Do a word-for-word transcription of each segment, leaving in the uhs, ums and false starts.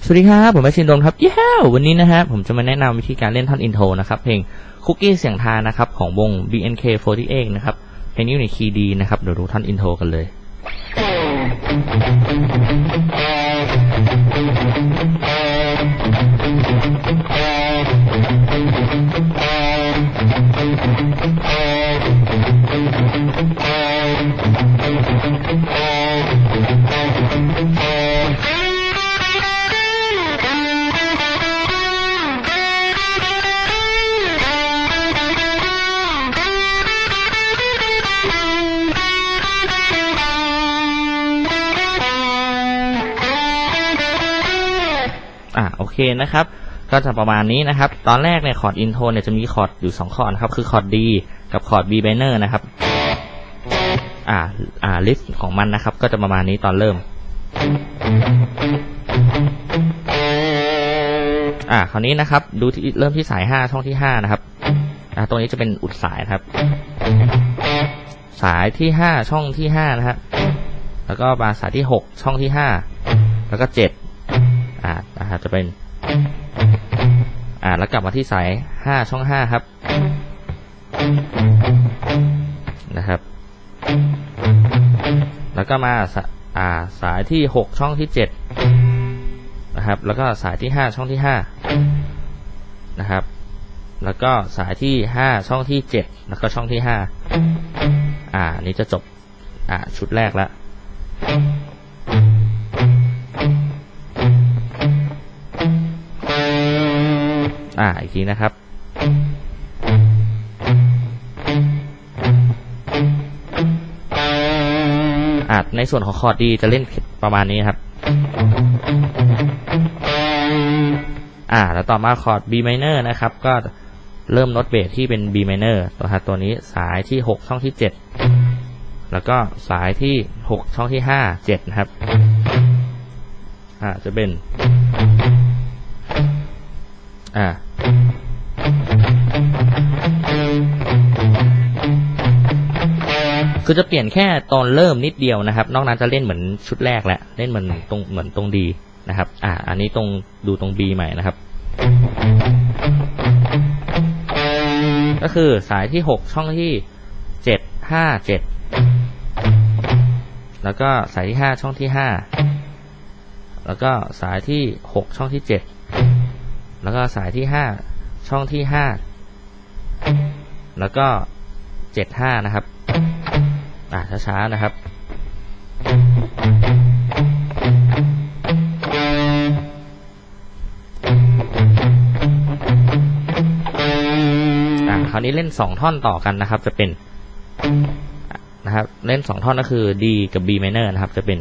สวัสดีครับผมแมชชินโดมครับเย้วันนี้นะฮะผมจะมาแนะนำวิธีการเล่นท่อนอินโทรนะครับเพลงคุกกี้เสียงทายนะครับของวง บี เอ็น เค โฟร์ตี้เอท นะครับเพลงนี้อยู่ในคีย์ดีนะครับเดี๋ยวดูท่อนอินโทรกันเลยอ่ะโอเคนะครับก็จะประมาณนี้นะครับตอนแรกเนี่ยคอร์ดอินโทรเนี่ยจะมีคอร์ดอยู่สองคอร์ดนะครับคือคอร์ด D กับคอร์ด B minor นะครับอ่าอ่าลิสต์ของมันนะครับก็จะประมาณนี้ตอนเริ่มอ่าคราวนี้นะครับดูที่เริ่มที่สายห้าช่องที่ห้านะครับอ่าตรงนี้จะเป็นอุดสายครับสายที่ห้าช่องที่ห้านะครับแล้วก็มาสายที่หกช่องที่ห้าแล้วก็เจ็ดอ่านะครับจะเป็นอ่าแล้วกลับมาที่สายห้าช่องห้าครับนะครับแล้วก็มาอ่าสายที่หกช่องที่เจ็ดนะครับแล้วก็สายที่ห้าช่องที่ห้านะครับแล้วก็สายที่ห้าช่องที่เจ็ดแล้วก็ช่องที่ห้าอ่านี้จะจบอ่าชุดแรกแล้วอ่าอีกทีนะครับอ่าในส่วนของคอร์ดดีจะเล่นประมาณนี้ครับอ่าแล้วต่อมาคอร์ด B minor นะครับก็เริ่มโน้ตเบสที่เป็น B minor ตัวครับตัวนี้สายที่หกช่องที่เจ็ดแล้วก็สายที่หกช่องที่ห้า เจ็ดนะครับอ่าจะเป็นอ่าคือจะเปลี่ยนแค่ตอนเริ่มนิดเดียวนะครับนอกนั้นจะเล่นเหมือนชุดแรกแหละเล่นเหมือนตรงเหมือนตรงดีนะครับอ่าอันนี้ตรงดูตรง B ใหม่นะครับก็คือสายที่หกช่องที่เจ็ด ห้า เจ็ดแล้วก็สายที่ห้าช่องที่ห้าแล้วก็สายที่หกช่องที่เจ็ดแล้วก็สายที่ห้าช่องที่ห้าแล้วก็เจ็ด ห้านะครับอ่ะช้าๆนะครับอ่ะคราวนี้เล่นสองท่อนต่อกันนะครับจะเป็นนะครับเล่นสองท่อนก็คือ D กับ B minor นะครับจะเป็น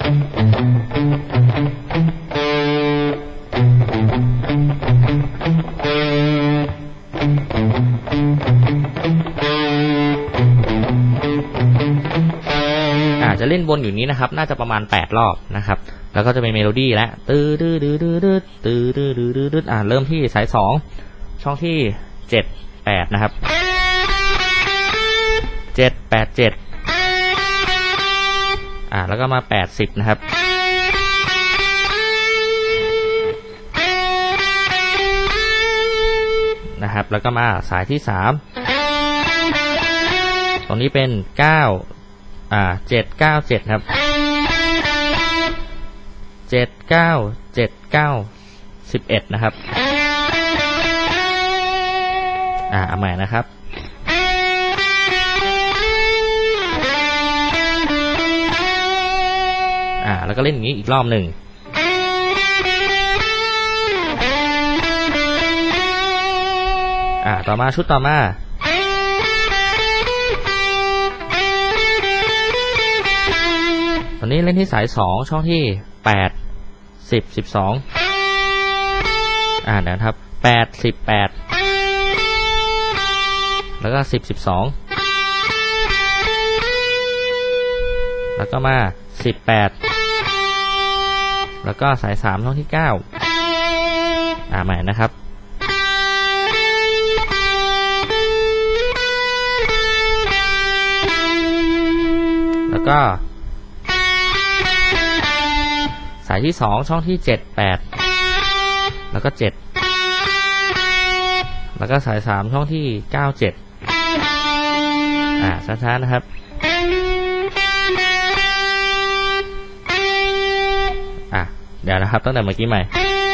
อาจจะเล่นวนอยู่นี้นะครับน่าจะประมาณแปดรอบนะครับแล้วก็จะเป็นเมโลดี้และตื้อดื้อดื้อดื้อดื้อตื้อดื้อดื้อดื้อดื้ออ่าเริ่มที่สายสองช่องที่เจ็ด แปดนะครับเจ็ด แปด เจ็ดอ่าแล้วก็มาแปด สิบนะครับนะครับแล้วก็มาสายที่สามตรงนี้เป็นเก้าอ่าเจ็ด เก้า เจ็ดครับเจ็ด เก้า เจ็ด เก้า สิบเอ็ดนะครับอ่าเอาใหม่นะครับอ่าแล้วก็เล่นอย่างนี้อีกรอบหนึ่งอ่าต่อมาชุดต่อมาตอนนี้เล่นที่สายสองช่องที่แปด สิบ สิบสองอ่านะครับแปด สิบ แปดแล้วก็สิบ สิบสองแล้วก็มาสิบ แปดแล้วก็สายสามช่องที่เก้าอ่าใหม่นะครับแล้วก็ สายที่สองช่องที่เจ็ด แปดแล้วก็เจ็ดแล้วก็สายสามช่องที่เก้าเจ็ดอ่าช้าๆนะครับอ่ะเดี๋ยวนะครับตั้งแต่เมื่อกี้ใหม่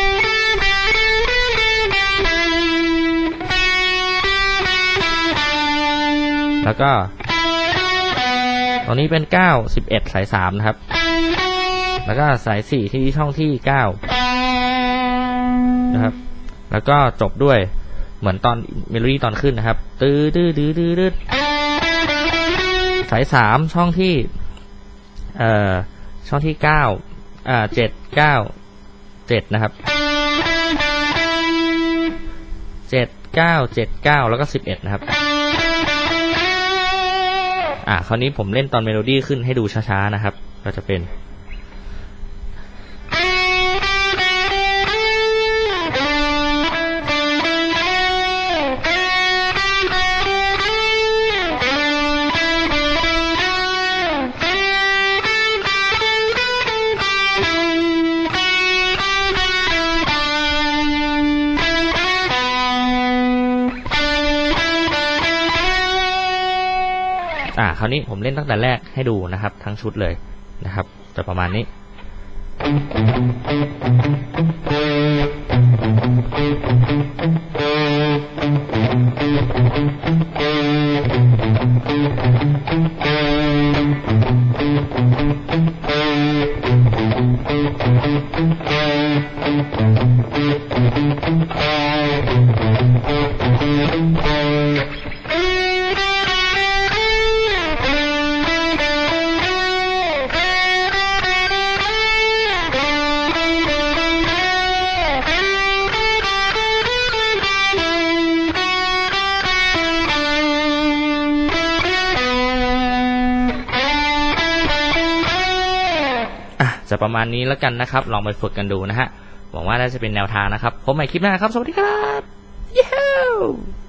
แล้วก็ตรงนี้เป็นเก้า สิบเอ็ดสายสามนะครับแล้วก็สายสี่ที่ช่องที่เก้านะครับแล้วก็จบด้วยเหมือนตอนเมโลดี้ตอนขึ้นนะครับตื้อตื้อตื้อตื้อตื้อสายสามช่องที่เอ่อช่องที่เก้าอ่าเจ็ดเก้าเจ็ดนะครับเจ็ดเก้าเจ็ดเก้าแล้วก็สิบเอ็ดนะครับอ่าคราวนี้ผมเล่นตอนเมโลดี้ขึ้นให้ดูช้าๆนะครับก็จะเป็นอ่าคราวนี้ผมเล่นตั้งแต่แรกให้ดูนะครับทั้งชุดเลยนะครับจะประมาณนี้จะประมาณนี้แล้วกันนะครับลองไปฝึกกันดูนะฮะหวังว่าน่าจะเป็นแนวทางนะครับพบใหม่คลิปหน้าครับสวัสดีครับเย้